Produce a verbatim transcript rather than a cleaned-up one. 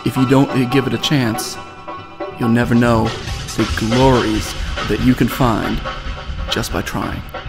if you don't give it a chance, you'll never know the glories that you can find just by trying.